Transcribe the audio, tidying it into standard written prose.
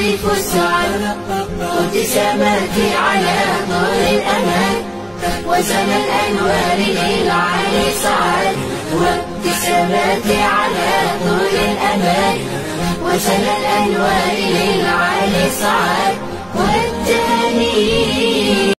طيف السعد وابتساماتي على طول الأمان وسن الأنوار للعالي صعد وابتساماتي على طول الأمان وسن الأنوار للعالي صعد والتهاني